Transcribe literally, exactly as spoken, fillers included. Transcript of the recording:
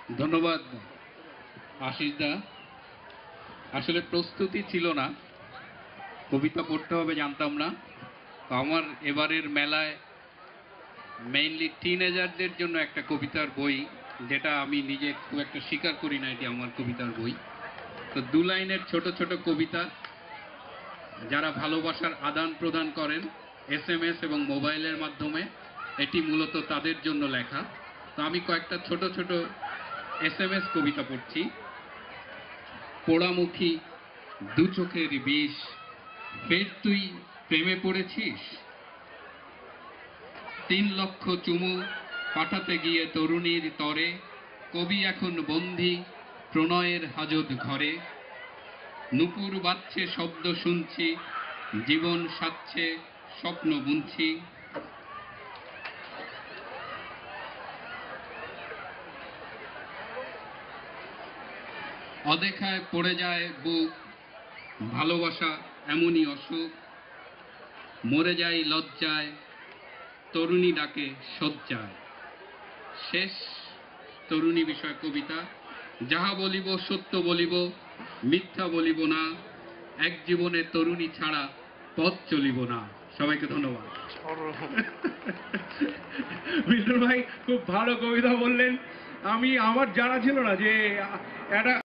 ধন্যবাদ আশিস দা। আসলে প্রস্তুতি ছিল না, কবিতা পড়তে হবে জানতাম না। তো আমার এবারের মেলায় মেইনলি টিনেজারদের জন্য একটা কবিতার বই, যেটা আমি নিজে খুব একটা স্বীকার করি না এটি আমার কবিতার বই। তো দু লাইনের ছোট ছোট কবিতা, যারা ভালোবাসার আদান প্রদান করেন এস এম এস এবং মোবাইলের মাধ্যমে, এটি মূলত তাদের জন্য লেখা। তো আমি কয়েকটা ছোট ছোট এস এম এস কবিতা পড়ছি। পোড়ামুখী দু চোখের বিষ, ফের তুই প্রেমে পড়েছিস। তিন লক্ষ চুমু পাঠাতে গিয়ে তরুণীর তরে, কবি এখন বন্দী প্রণয়ের হাজত ঘরে। নুপুর বাজছে শব্দ শুনছি, জীবন সাচ্ছে স্বপ্ন বুনছি। অদেখায় পড়ে যায় বুক, ভালোবাসা এমনই অসুখ। মরে যায় লজ্জায়, তরুণী ডাকে শয্যায়। শেষ তরুণী বিষয় কবিতা। যাহা বলিব সত্য বলিব, মিথ্যা বলিব না। এক জীবনে তরুণী ছাড়া পথ চলিব না। সবাইকে ধন্যবাদ। মিলন ভাই খুব ভালো কবিতা বললেন। আমি আমার জানা ছিল না যে একটা